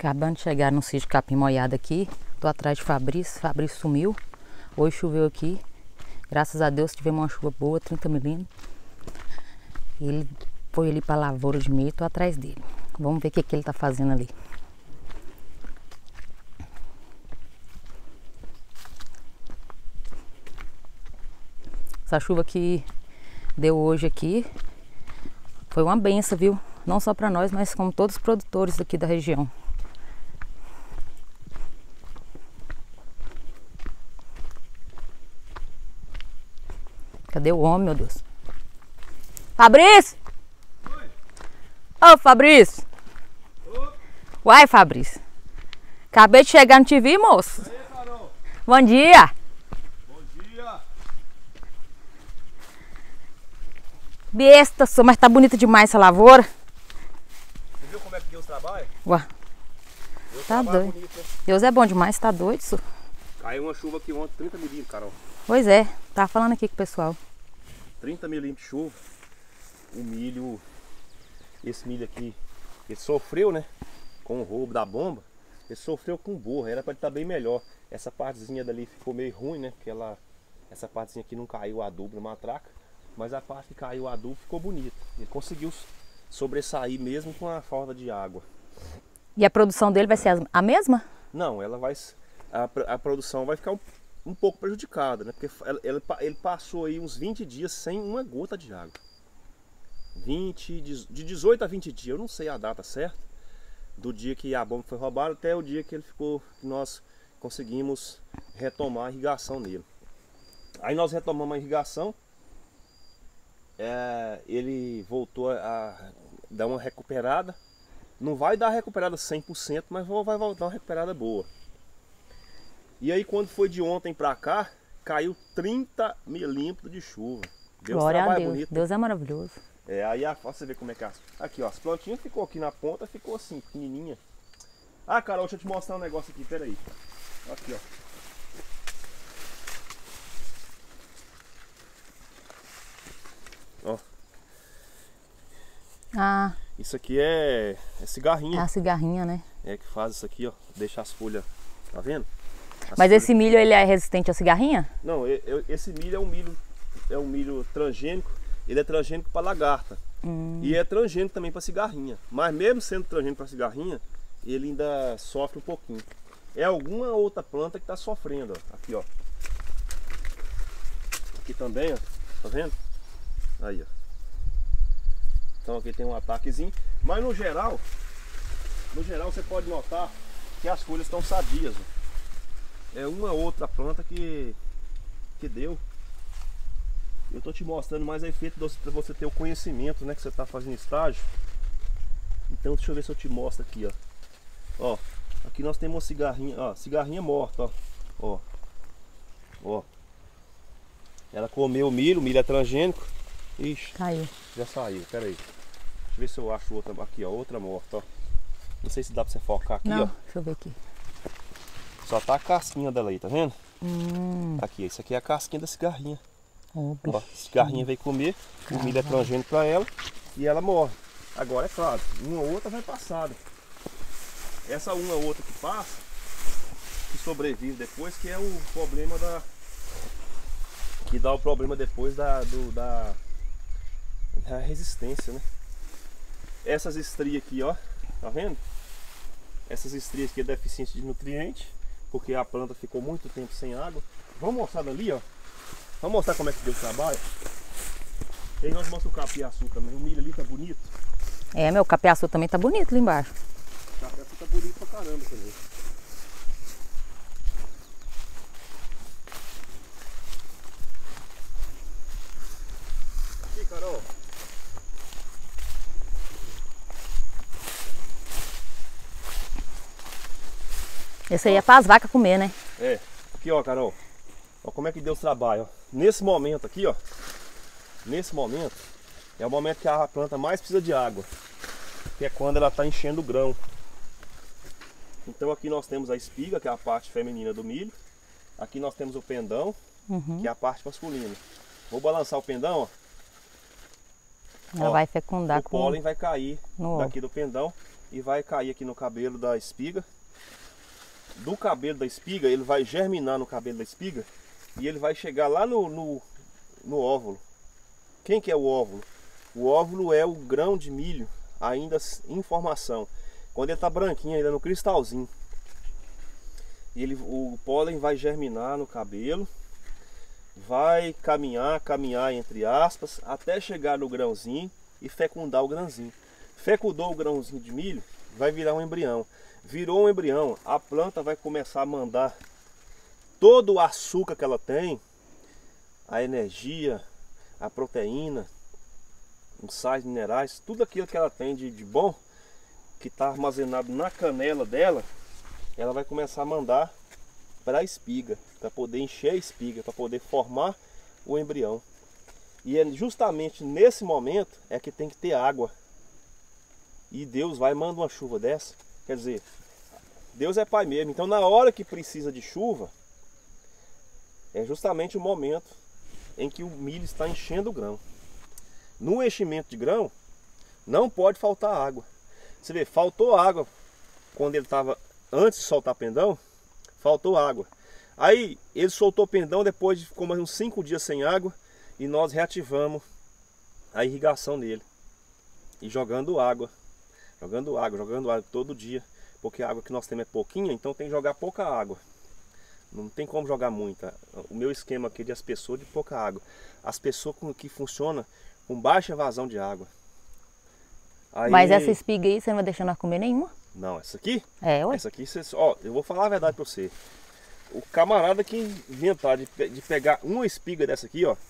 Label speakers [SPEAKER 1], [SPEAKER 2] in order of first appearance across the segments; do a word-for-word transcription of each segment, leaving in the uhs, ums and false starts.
[SPEAKER 1] Acabando de chegar no sítio Capim Molhado aqui. Tô atrás de Fabrício. Fabrício sumiu. Hoje choveu aqui. Graças a Deus tivemos uma chuva boa, trinta milímetros. Ele foi ali para a lavoura de milho, tô atrás dele. Vamos ver o que, que ele tá fazendo ali. Essa chuva que deu hoje aqui foi uma benção, viu? Não só para nós, mas como todos os produtores aqui da região. Cadê o homem, meu Deus? Fabrício!
[SPEAKER 2] Oi!
[SPEAKER 1] Ô, Fabrício!
[SPEAKER 2] Ô!
[SPEAKER 1] Uai, Fabrício! Acabei de chegar, não te vi, moço!
[SPEAKER 2] E aí, Carol?
[SPEAKER 1] Bom dia!
[SPEAKER 2] Bom dia!
[SPEAKER 1] Besta, sou, mas tá bonita demais essa lavoura.
[SPEAKER 2] Você viu como é que Deus trabalha?
[SPEAKER 1] Ué,
[SPEAKER 2] Deus
[SPEAKER 1] tá
[SPEAKER 2] trabalha
[SPEAKER 1] doido.
[SPEAKER 2] bonito, né?
[SPEAKER 1] Deus é bom demais, tá doido, isso?
[SPEAKER 2] Caiu uma chuva aqui ontem, trinta milímetros, Carol.
[SPEAKER 1] Pois é, tava falando aqui com o pessoal.
[SPEAKER 2] trinta milímetros de chuva. O milho, esse milho aqui, ele sofreu, né? Com o roubo da bomba. Ele sofreu com borra, era para ele estar bem melhor. Essa partezinha dali ficou meio ruim, né? Porque ela, essa partezinha aqui não caiu o adubo na matraca. Mas a parte que caiu o adubo ficou bonita. Ele conseguiu sobressair mesmo com a falta de água.
[SPEAKER 1] E a produção dele vai ser a- a mesma?
[SPEAKER 2] Não, ela vai, a, a produção vai ficar um, um pouco prejudicada, né? Porque ela, ela- ele passou aí uns vinte dias sem uma gota de água. vinte, de dezoito a vinte dias, eu não sei a data certa, do dia que a bomba foi roubada até o dia que ele ficou, que nós conseguimos retomar a irrigação nele. Aí nós retomamos a irrigação, é, ele voltou a dar uma recuperada. Não vai dar recuperada cem por cento, mas vai voltar uma recuperada boa. E aí quando foi de ontem pra cá, caiu trinta milímetros de chuva. Deus
[SPEAKER 1] Glória a
[SPEAKER 2] trabalha
[SPEAKER 1] Deus.
[SPEAKER 2] bonito.
[SPEAKER 1] Deus é maravilhoso.
[SPEAKER 2] É, aí a, ó, você vê como é que é. as- Aqui, ó, as plantinhas ficou aqui na ponta, ficou assim, pequenininha. Ah, Carol, deixa eu te mostrar um negócio aqui, peraí. Aqui, ó. Ó,
[SPEAKER 1] Ah,
[SPEAKER 2] isso aqui é, é
[SPEAKER 1] é
[SPEAKER 2] cigarrinha.
[SPEAKER 1] a cigarrinha, né?
[SPEAKER 2] É que faz isso aqui, ó, deixa as folhas, tá vendo? As
[SPEAKER 1] Mas
[SPEAKER 2] folhas-
[SPEAKER 1] esse milho, ele é resistente à cigarrinha?
[SPEAKER 2] Não, e- eu- esse milho é um milho, é um milho transgênico. Ele é transgênico para lagarta.
[SPEAKER 1] Hum.
[SPEAKER 2] E é transgênico também para cigarrinha. Mas mesmo sendo transgênico para cigarrinha, ele ainda sofre um pouquinho. É alguma outra planta que está sofrendo, ó. Aqui, ó. Aqui também, ó. Tá vendo? Aí, ó. Então aqui tem um ataquezinho. Mas no geral, no geral você pode notar que as folhas estão sadias, ó. É uma outra planta que, que deu. Eu tô te mostrando mais a efeito para você ter o conhecimento, né, que você tá fazendo estágio. Então deixa eu ver se eu te mostro aqui, ó. Ó, aqui nós temos uma cigarrinha, ó, cigarrinha morta, ó. Ó. Ó. Ela comeu o milho, o milho é transgênico. Ixi,
[SPEAKER 1] Caiu.
[SPEAKER 2] já saiu, pera aí. Deixa eu ver se eu acho outra aqui, ó, outra morta, ó. Não sei se dá pra você focar aqui,
[SPEAKER 1] Não,
[SPEAKER 2] ó.
[SPEAKER 1] deixa eu ver aqui.
[SPEAKER 2] Só tá a casquinha dela aí, tá vendo?
[SPEAKER 1] Hum,
[SPEAKER 2] Aqui, isso aqui é a casquinha da cigarrinha.
[SPEAKER 1] ô,
[SPEAKER 2] Ó,
[SPEAKER 1] bicho.
[SPEAKER 2] cigarrinha veio comer, o milho é transgênico para ela e ela morre. Agora é claro, uma ou outra vai passada. Essa uma ou outra que passa, que sobrevive depois, que é o problema da. Que dá o problema depois da, do, da, da resistência, né? Essas estrias aqui, ó, tá vendo? Essas estrias aqui é deficiência de nutriente, porque a planta ficou muito tempo sem água. Vamos mostrar dali, ó. Vamos mostrar como é que Deus trabalha. E aí nós mostramos o capiaçu também. O milho ali tá bonito.
[SPEAKER 1] É, meu capiaçu também tá bonito ali embaixo.
[SPEAKER 2] O capiaçu tá bonito pra caramba também. Aqui, Carol.
[SPEAKER 1] Esse aí é para as vacas comer, né?
[SPEAKER 2] É. Aqui, ó, Carol. Ó como é que Deus trabalha, ó. Nesse momento aqui, ó. Nesse momento, é o momento que a planta mais precisa de água. Que é quando ela está enchendo o grão. Então aqui nós temos a espiga, que é a parte feminina do milho. Aqui nós temos o pendão,
[SPEAKER 1] Uhum.
[SPEAKER 2] que é a parte masculina. Vou balançar o pendão, ó.
[SPEAKER 1] Ela
[SPEAKER 2] ó,
[SPEAKER 1] vai fecundar
[SPEAKER 2] o
[SPEAKER 1] com...
[SPEAKER 2] pólen vai cair
[SPEAKER 1] no
[SPEAKER 2] daqui do pendão e vai cair aqui no cabelo da espiga. Do cabelo da espiga, ele vai germinar no cabelo da espiga e ele vai chegar lá no, no, no óvulo. Quem que é o óvulo? O óvulo é o grão de milho ainda em formação. Quando ele está branquinho, ainda no cristalzinho. Ele, o pólen vai germinar no cabelo, vai caminhar, caminhar entre aspas, até chegar no grãozinho e fecundar o grãozinho. Fecundou o grãozinho de milho, vai virar um embrião. Virou um embrião, a planta vai começar a mandar todo o açúcar que ela tem, a energia, a proteína, os sais minerais, tudo aquilo que ela tem de, de bom, que está armazenado na canela dela, ela vai começar a mandar para a espiga, para poder encher a espiga, para poder formar o embrião. E é justamente nesse momento é que tem que ter água. E Deus vai e manda uma chuva dessa. Quer dizer, Deus é pai mesmo. Então na hora que precisa de chuva, é justamente o momento em que o milho está enchendo o grão. No enchimento de grão, não pode faltar água. Você vê, faltou água quando ele estava, antes de soltar pendão, faltou água. Aí ele soltou pendão, depois de ficou mais uns cinco dias sem água, e nós reativamos a irrigação dele. E jogando água, jogando água, jogando água todo dia. Porque a água que nós temos é pouquinha, então tem que jogar pouca água. Não tem como jogar muita. O meu esquema aqui é de as pessoas de pouca água. As pessoas que funcionam com baixa vazão de água. Aí...
[SPEAKER 1] Mas essa espiga aí, você não vai deixar nós comer nenhuma?
[SPEAKER 2] Não, essa aqui?
[SPEAKER 1] É, ué.
[SPEAKER 2] Essa aqui, você... ó, eu vou falar a verdade pra você. O camarada que inventar de, de pegar uma espiga dessa aqui, ó,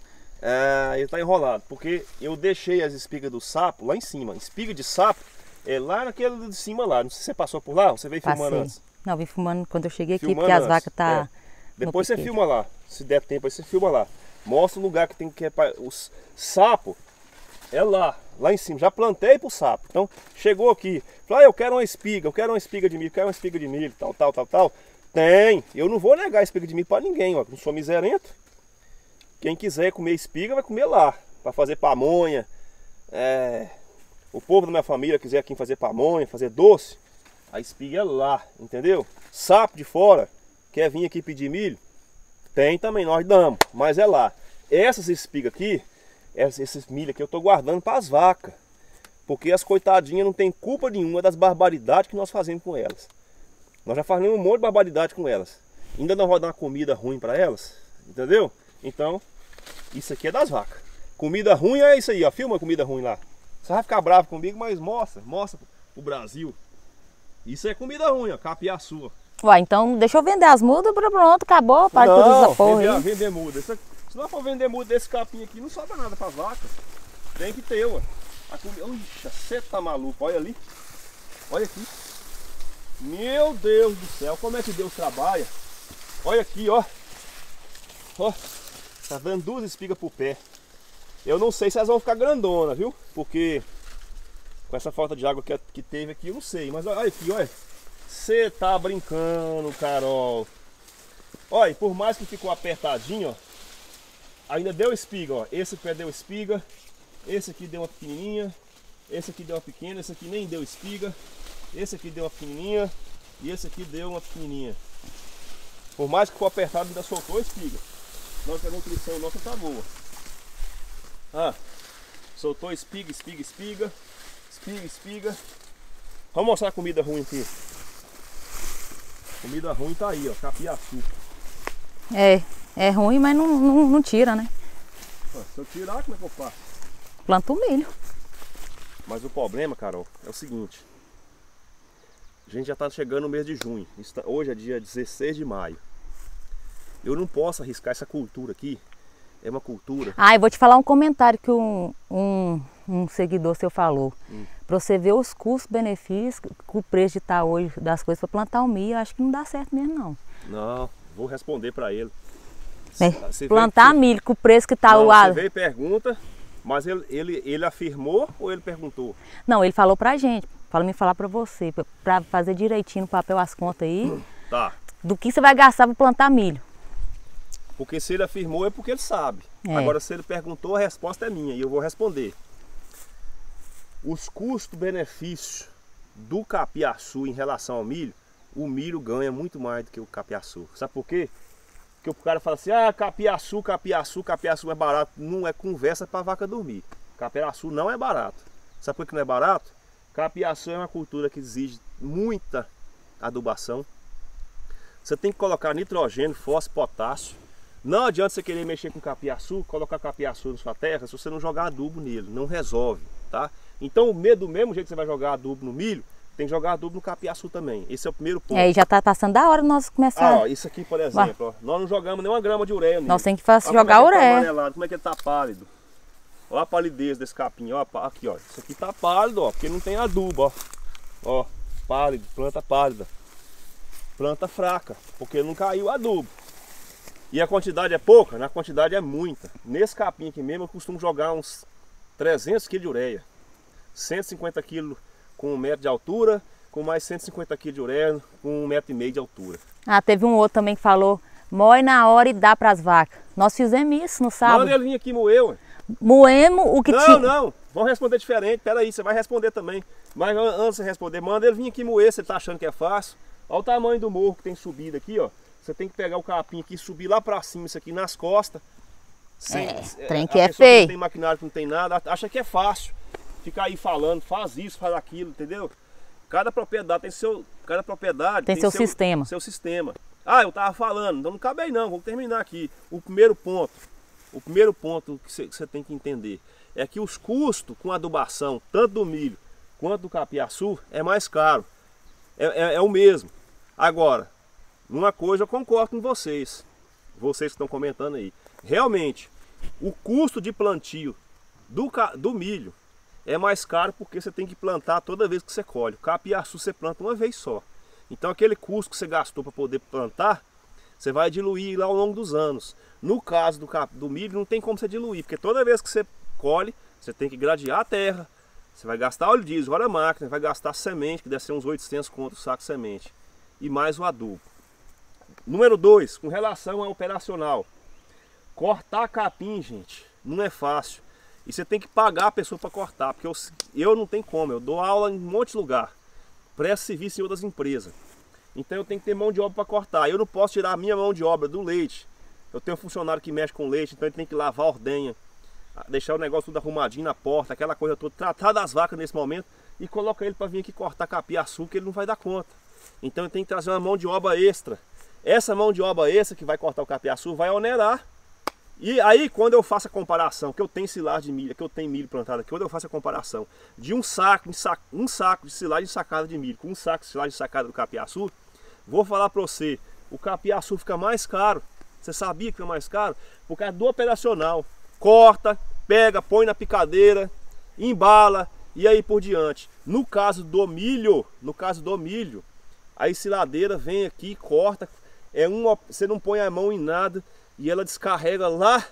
[SPEAKER 2] é, ele tá enrolado. Porque eu deixei as espigas do sapo lá em cima. Espiga de sapo é lá naquele de cima lá. Não sei se você passou por lá, você veio
[SPEAKER 1] Passei.
[SPEAKER 2] filmando antes.
[SPEAKER 1] Não, vim filmando quando eu cheguei aqui,
[SPEAKER 2] Filmando
[SPEAKER 1] porque as
[SPEAKER 2] antes.
[SPEAKER 1] vacas tá...
[SPEAKER 2] É. Depois você filma lá, se der tempo aí você filma lá. Mostra o lugar que tem que... Os sapo é lá, lá em cima. Já plantei pro sapo. Então chegou aqui, falou, ah, eu quero uma espiga, eu quero uma espiga de milho, eu quero uma espiga de milho, tal, tal, tal, tal. Tem, eu não vou negar a espiga de milho para ninguém, ó. Não sou miserento. Quem quiser comer espiga vai comer lá, para fazer pamonha. É... O povo da minha família quiser aqui fazer pamonha, fazer doce, a espiga é lá, entendeu? Sapo de fora, quer vir aqui pedir milho? Tem também, nós damos, mas é lá. Essas espigas aqui, esses milho aqui eu tô guardando para as vacas. Porque as coitadinhas não tem culpa nenhuma das barbaridades que nós fazemos com elas. Nós já fazemos um monte de barbaridade com elas. Ainda não vai dar uma comida ruim para elas, entendeu? Então, isso aqui é das vacas. Comida ruim é isso aí, ó. Filma a comida ruim lá. Você vai ficar bravo comigo, mas mostra, mostra o Brasil. Isso é comida ruim, ó, capiaçu.
[SPEAKER 1] Ué, então deixa eu vender as mudas, pronto, acabou, para tudo essa porra
[SPEAKER 2] vender,
[SPEAKER 1] aí.
[SPEAKER 2] vender muda. Se não for vender muda desse capim aqui, não sobra nada para as vacas. Tem que ter, ué. A comida... Ixi, você tá maluco, olha ali. Olha aqui. Meu Deus do céu, como é que Deus trabalha. Olha aqui, ó. Ó, tá dando duas espigas pro pé. Eu não sei se elas vão ficar grandonas, viu? Porque com essa falta de água que, que teve aqui, eu não sei. Mas olha aqui, olha. Você tá brincando, Carol. Olha, por mais que ficou apertadinho, ó, ainda deu espiga, ó. Esse pé deu espiga. Esse aqui deu uma pequenininha. Esse aqui deu uma pequena. Esse aqui nem deu espiga. Esse aqui deu uma pequenininha. E esse aqui deu uma pequenininha. Por mais que ficou apertado, ainda soltou a espiga. Nossa, a nutrição nossa tá boa. Ah, soltou espiga, espiga, espiga. Espiga, espiga. Vamos mostrar a comida ruim aqui. Comida ruim tá aí, ó, capiaçu.
[SPEAKER 1] É, é ruim, mas não, não, não tira, né?
[SPEAKER 2] Se eu tirar, como é que eu faço?
[SPEAKER 1] Planta o milho.
[SPEAKER 2] Mas o problema, Carol, é o seguinte. A gente já está chegando no mês de junho. Hoje é dia dezesseis de maio. Eu não posso arriscar essa cultura aqui. É uma cultura...
[SPEAKER 1] Ah, eu vou te falar um comentário que um, um, um seguidor seu falou. Hum. Para você ver os custos-benefícios, o preço de estar hoje das coisas para plantar o milho, eu acho que não dá certo mesmo, não.
[SPEAKER 2] Não, vou responder para ele.
[SPEAKER 1] É, plantar veio, milho com o preço que está o ar.
[SPEAKER 2] Você veio e pergunta, mas ele, ele, ele afirmou ou ele perguntou?
[SPEAKER 1] Não, ele falou pra gente. Falou me falar para você, para fazer direitinho no papel as contas aí.
[SPEAKER 2] Tá.
[SPEAKER 1] Do que você vai gastar para plantar milho.
[SPEAKER 2] Porque se ele afirmou é porque ele sabe.
[SPEAKER 1] É.
[SPEAKER 2] Agora se ele perguntou, a resposta é minha e eu vou responder. os custos-benefícios do capiaçu em relação ao milho, o milho ganha muito mais do que o capiaçu. Sabe por quê? Porque o cara fala assim, ah, capiaçu, capiaçu, capiaçu é barato. Não é conversa para vaca dormir. Capiaçu não é barato. Sabe por que não é barato? Capiaçu é uma cultura que exige muita adubação. Você tem que colocar nitrogênio, fósforo, potássio. Não adianta você querer mexer com capiaçu, colocar capiaçu na sua terra, se você não jogar adubo nele, não resolve, tá? Então, do mesmo jeito que você vai jogar adubo no milho, tem que jogar adubo no capiaçu também. Esse é o primeiro ponto.
[SPEAKER 1] É, e já tá passando da hora de nós começar.
[SPEAKER 2] Ah, ó, isso aqui, por exemplo, ó, nós não jogamos nenhuma grama de ureia nele.
[SPEAKER 1] Nós temos que fazer,
[SPEAKER 2] olha
[SPEAKER 1] jogar
[SPEAKER 2] como é que
[SPEAKER 1] ureia.
[SPEAKER 2] Tá amarelado, como é que ele tá pálido. Olha a palidez desse capim, ó, aqui, ó. Isso aqui tá pálido, ó, porque não tem adubo, ó. Ó, pálido, planta pálida. Planta fraca, porque não caiu adubo. E a quantidade é pouca? Na quantidade é muita. Nesse capim aqui mesmo eu costumo jogar uns trezentos quilos de ureia. cento e cinquenta quilos com um metro de altura, com mais cento e cinquenta quilos de ureia com um metro e meio de altura.
[SPEAKER 1] Ah, teve um outro também que falou, moe na hora e dá para as vacas. Nós fizemos isso no sábado.
[SPEAKER 2] Manda ele vir aqui moer, ué.
[SPEAKER 1] Moemos o que tinha.
[SPEAKER 2] Não, não, vamos responder diferente. Pera aí, você vai responder também. Mas antes de você responder, manda ele vir aqui moer, se ele tá achando que é fácil. Olha o tamanho do morro que tem subido aqui, ó. Você tem que pegar o capim aqui e subir lá pra cima, isso aqui nas costas. Sem,
[SPEAKER 1] é,
[SPEAKER 2] é,
[SPEAKER 1] trem que é
[SPEAKER 2] feio.
[SPEAKER 1] feio.
[SPEAKER 2] Não tem maquinário, que não tem nada, acha que é fácil. Ficar aí falando, faz isso, faz aquilo, entendeu? Cada propriedade tem seu, cada propriedade
[SPEAKER 1] tem, tem seu, seu sistema.
[SPEAKER 2] Seu sistema. Ah, eu tava falando, então não cabe aí não, vou terminar aqui. O primeiro ponto, o primeiro ponto que você, que você tem que entender é que os custos com adubação, tanto do milho quanto do capiaçu, é mais caro. É, é, é o mesmo. Agora, uma coisa eu concordo com vocês, vocês que estão comentando aí. Realmente, o custo de plantio do, do milho é mais caro porque você tem que plantar toda vez que você colhe. O capiaçu você planta uma vez só. Então aquele custo que você gastou para poder plantar, você vai diluir lá ao longo dos anos. No caso do, do milho não tem como você diluir, porque toda vez que você colhe, você tem que gradear a terra. Você vai gastar óleo diesel, agora a máquina, vai gastar semente, que deve ser uns oitocentos conto o saco de semente. E mais o adubo. Número dois, com relação ao operacional. Cortar capim, gente, não é fácil. E você tem que pagar a pessoa para cortar, porque eu, eu não tenho como, eu dou aula em um monte de lugar. Presto serviço em outras empresas. Então eu tenho que ter mão de obra para cortar. Eu não posso tirar a minha mão de obra do leite. Eu tenho um funcionário que mexe com leite, então ele tem que lavar a ordenha, deixar o negócio tudo arrumadinho na porta, aquela coisa toda, tratar das vacas nesse momento e colocar ele para vir aqui cortar capiaçu, que ele não vai dar conta. Então eu tenho que trazer uma mão de obra extra. Essa mão de obra extra que vai cortar o capiaçu vai onerar. E aí quando eu faço a comparação, que eu tenho silagem de milho, que eu tenho milho plantado aqui, quando eu faço a comparação de um saco, um saco de silagem sacada de milho com um saco de silagem sacada do capiaçu, vou falar para você, o capiaçu fica mais caro. Você sabia que fica mais caro? Por causa do operacional. Corta, pega, põe na picadeira, embala e aí por diante. No caso do milho, no caso do milho, a ensiladeira vem aqui, corta, é uma, você não põe a mão em nada e ela descarrega lá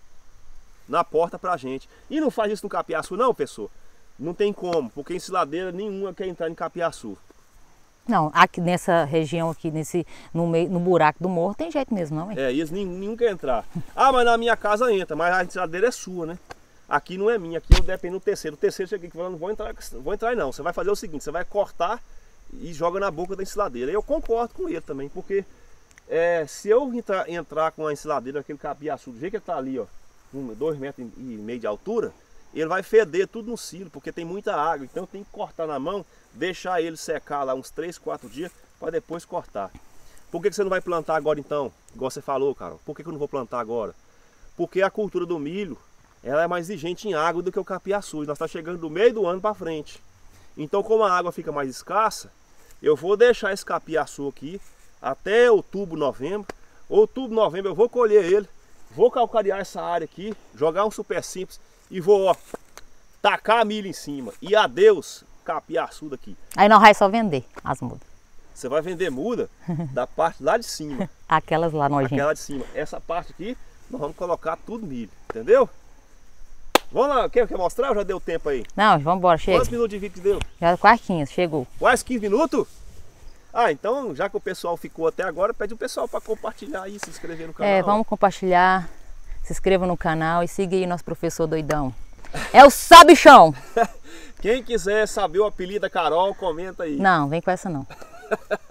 [SPEAKER 2] na porta pra gente. E não faz isso no capiaçu não, pessoal. Não tem como, porque ensiladeira nenhuma quer entrar em capiaçu.
[SPEAKER 1] Não, aqui nessa região aqui, nesse, no, meio, no buraco do morro, tem jeito mesmo não, hein?
[SPEAKER 2] É, eles nenhum, nenhum quer entrar. Ah, mas na minha casa entra, mas a ensiladeira é sua, né? Aqui não é minha, aqui eu dependo do terceiro. O terceiro chega aqui falando, não vou entrar, não vou entrar não. Você vai fazer o seguinte, você vai cortar e joga na boca da ensiladeira. Eu concordo com ele também, porque é, se eu entrar, entrar com a ensiladeira, aquele capiaçu, do jeito que ele tá ali, ó, um, dois metros e meio de altura, ele vai feder tudo no silo, porque tem muita água. Então eu tenho que cortar na mão, deixar ele secar lá uns três, quatro dias, para depois cortar. Por que, que você não vai plantar agora então? Igual você falou, Carol. Por que, que eu não vou plantar agora? Porque a cultura do milho, ela é mais exigente em água do que o capiaçu. Nós estamos chegando do meio do ano para frente. Então como a água fica mais escassa, eu vou deixar esse capiaçu aqui até outubro, novembro. Outubro, novembro eu vou colher ele, vou calcarear essa área aqui, jogar um super simples e vou, ó, tacar milho em cima. E adeus, capiaçu daqui.
[SPEAKER 1] Aí nós vamos só vender as mudas.
[SPEAKER 2] Você vai vender muda da parte lá de cima.
[SPEAKER 1] Aquelas lá nojentas.
[SPEAKER 2] Aquela de cima. Essa parte aqui, nós vamos colocar tudo milho, entendeu? Vamos lá, quer, quer mostrar ou já deu tempo aí?
[SPEAKER 1] Não, vamos embora, chega.
[SPEAKER 2] Quantos minutos de vídeo que deu?
[SPEAKER 1] Já quase quinze, chegou.
[SPEAKER 2] Quase quinze minutos? Ah, então já que o pessoal ficou até agora, pede o pessoal para compartilhar aí, se inscrever no canal.
[SPEAKER 1] É, vamos compartilhar, se inscreva no canal e siga aí nosso professor doidão. É o Sabichão!
[SPEAKER 2] Quem quiser saber o apelido da Carol, comenta aí.
[SPEAKER 1] Não, vem com essa não.